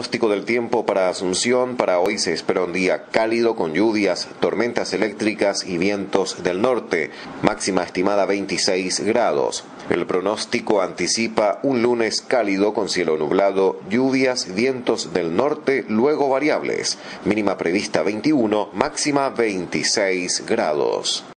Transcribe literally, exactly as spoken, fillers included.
pronóstico del tiempo para Asunción. Para hoy se espera un día cálido con lluvias, tormentas eléctricas y vientos del norte. Máxima estimada veintiséis grados. El pronóstico anticipa un lunes cálido con cielo nublado, lluvias, vientos del norte, luego variables. Mínima prevista veintiuno, máxima veintiséis grados.